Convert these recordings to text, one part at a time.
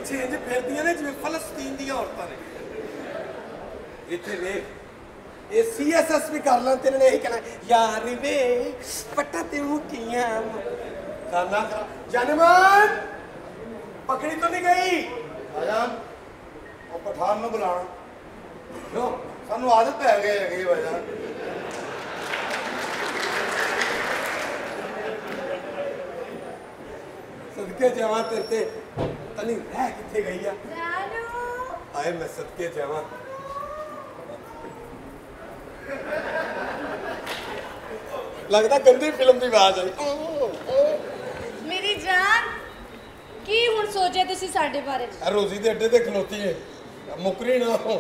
ਪਿੱਛੇ ਇੰਜ ਫਿਰਦੀਆਂ ਨੇ ਜਿਵੇਂ ਫਲਸਤੀਨ ਦੀਆਂ ਔਰਤਾਂ ਨੇ। ਇੱਥੇ ਵੇਖ ਇਹ CSS ਵੀ ਕਰ ਲੈਣ ਤੇ ਇਹਨਾਂ ਨੇ ਇਹੀ ਕਹਿਣਾ यार वे पट्टा ते मुकियां खाना जनमान पकड़ी तो नहीं गई भाईजान और पठान में बुलाना क्यों सानू आदत पै गई है भाईजान सदके जावा तेरे ते तनी रह किथे गई है आए मैं सदके जावा लगता गंदी फिल्म की आवाज आई मेरी जान की हुन सोचे तुसी साडे बारे रोजी दे अड्डे ते खलोती है मुकरी ना हो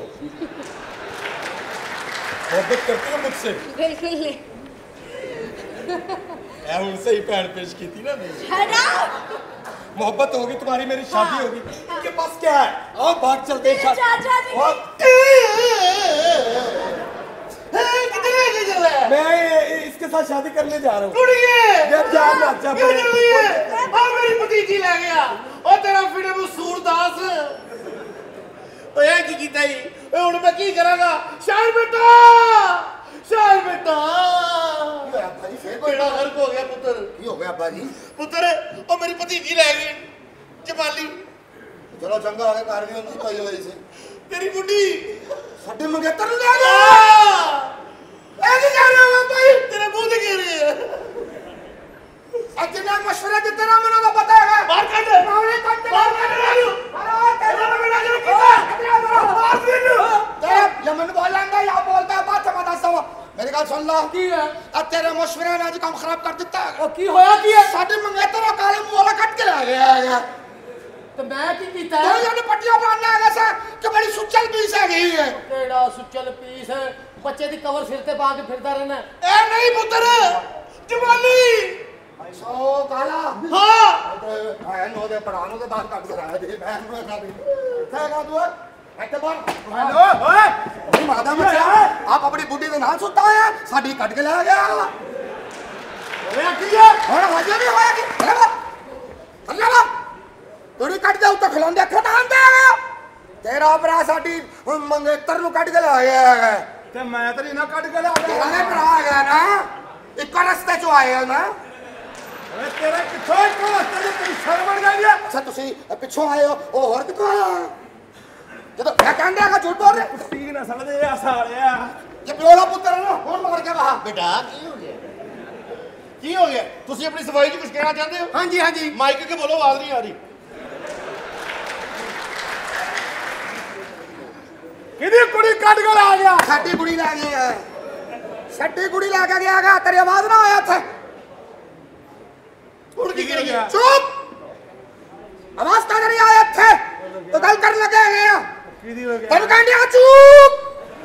मोहब्बत करती हो मुझसे बिल्कुल नहीं ऐ हुन सही पैर पेश की थी ना मोहब्बत होगी तुम्हारी मेरी शादी होगी इनके पास क्या है आओ भाग चलते हैं चाचा जी मैं इसके साथ शादी करने जा रहा हूँ मेरी भतीजी ले गया और तेरा फिल्म सूरदास की कीता ही हुन मैं की करांगा शायर बेटा बेड़ा गर्क हो गया पुत्र की हो गया अब्बा जी पुत्र ओ मेरी भतीजी ले गई जमाली चलो चंगा हो गया घर भी उनकी पाई हुई से तेरी बुढ़ी साडे मंगेतर ले गया ऐसे क्या रहे हो भाई तेरे मुंह से गिर रही है अजना मशवरा दे तेरा मना का पता है बाहर काट मावले काट बाहर काट राजू अरे तेरा मेरा जो कितना बाहर दे तेरा यमन बोलंदा या बोलता बात बता सो मेरी गल सुन ला की है अब तेरे मशवरे ने आज काम खराब कर दिता है ओ की होया की है साडे मंगेतर काले मुंह वाला काट के ले गया तो मैं की कीता है तो पट्टियां बांधना है सा कि बड़ी सुचल पीस है गई है केड़ा सुचल पीस है बच्चे दी कवर सिर ते पा के फिरदा रहना ए नहीं पुत्र जवाली सो काला हां आया नो दे पढ़ानो दे बात काट रहा है मैं नो ना दे ठेगा तू ऐसे बार हेलो ओए मादा मत आप अपनी बुड्ढी दे नाल सुता है साडी कट के ले गया होया की है और वजह भी होया की अल्लाह तोड़ी कट दे तो खलोंदे खतान दे तेरा भरा साडी मंगेतर नु कट के ले गया है ते मैं तेरी ना कट के ले गया ने भरा गया ना एक रास्ते चो आए हो ना अरे तेरा किथों एक रास्ते ते तेरी शर्म गई है अच्छा तुसी पिछों आए हो ओ और किथों आया जब मैं कहंदा का झूठ बोल रहे ठीक ना समझ दे आ सालिया ये प्योला पुत्र ना फोन मार के वहां बेटा की हो गया तुसी अपनी सफाई जी कुछ कहना चाहते हो हां जी माइक के बोलो आवाज नहीं आ रही किदी कुड़ी काट के ला गया साडी कुड़ी ला गया साडी कुड़ी ला के गया तेरी आवाज ना आया थे उड़ के गिर गया चुप आवाज का नहीं आया थे तो गल कर लगे गया किदी हो गया तुम कहंदे चुप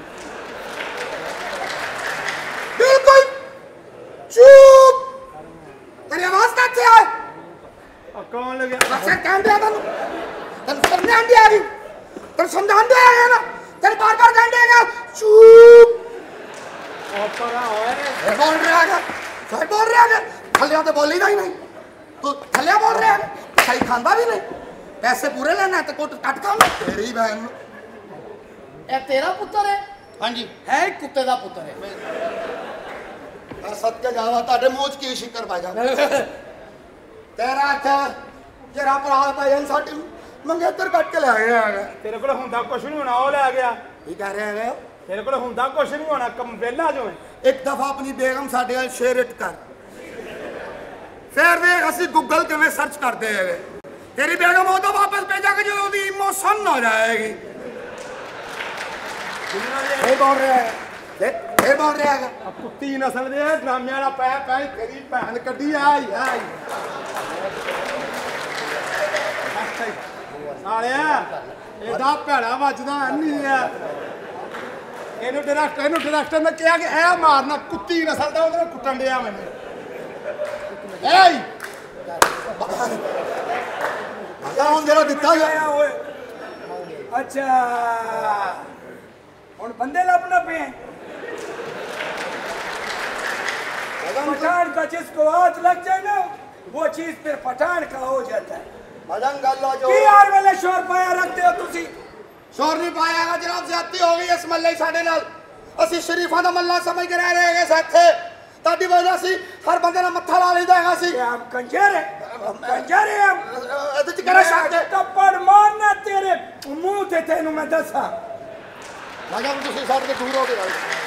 बिल्कुल चुप तेरी आवाज का थे आए कौन लगे अच्छा कहंदे तन समझ आंदी आ गई तन समझान दे आया ना तेरे बार-बार कहंदेगा चुप ओपरा होए बोल रहा है सही बोल रहा है थल्ले तो बोली नहीं तू थल्ले बोल रहा है सही खांदा भी नहीं पैसे पूरे लेना तो कोट कट खाना तेरी बहन ए तेरा पुत्र है हां जी है कुत्ते दा पुत्र है मैं सत्य जावा ताडे मोच की शिकर बाजा तेरा अच्छा जरा भरा भाईन साडी मंगेतर कट के ले गया तेरे को हुंदा कुछ नहीं होना ओ ले गया की कह रहे हैं तेरे को हुंदा कुछ नहीं होना कम वेला जो है एक दफा अपनी बेगम साडे वाल शेयर इट कर फिर वे असि गूगल के में सर्च करते हैं तेरी बेगम हो तो वापस भेजा के जो दी इमोशन हो जाएगी ये बोल रहे हैं ये बोल रहे हैं अब कुत्ती नस्ल दे ड्रामे वाला पै पै तेरी बहन कड्डी आई सालिया एदा भैड़ा वजदा नहीं है ਇਹਨੂੰ ਡਾਇਰੈਕਟਰ ਨੇ ਕਿਹਾ ਕਿ ਇਹ ਮਾਰਨਾ ਕੁੱਤੀ ਨਸਲ ਦਾ ਉਹਦੇ ਕੁੱਟਣ ਡਿਆ ਮੈਨੂੰ ਏਈ ਆਹ ਹੁਣ ਜਿਹੜਾ ਦਿੱਤਾ ਗਿਆ ਓਏ अच्छा ਹੁਣ बंदे लपना पे पठान का जिसको हाथ लग जाए ना वो चीज फिर पठान का हो जाता है भजन गल हो जो की यार वेले शोर पाया रखते हो तुसी शोर नहीं पाया है जनाब ज्यादती हो गई इस मल्ले साडे नाल ਅਸੀਂ ਸ਼ਰੀਫਾਂ ਦਾ ਮੱਲਾ ਸਮਝ ਕੇ ਰਹਿ ਰਹੇ ਹੈਗੇ ਇੱਥੇ ਤੁਹਾਡੀ ਵਜ੍ਹਾ ਸੀ ਹਰ ਬੰਦੇ ਨਾਲ ਮੱਥਾ ਲਾ ਲਈਦਾ ਹੈਗਾ ਸੀ हम कंजर है हम ਇਹਦੇ ਚ ਕਿਹੜਾ ਸ਼ੱਕ ਹੈ थप्पड़ मारना तेरे मुंह ते तेनू मैं दसा ਮੈਂ ਕਿਹਾ ਤੁਸੀਂ ਸਾਡੇ ਤੋਂ ਦੂਰ ਹੋ ਕੇ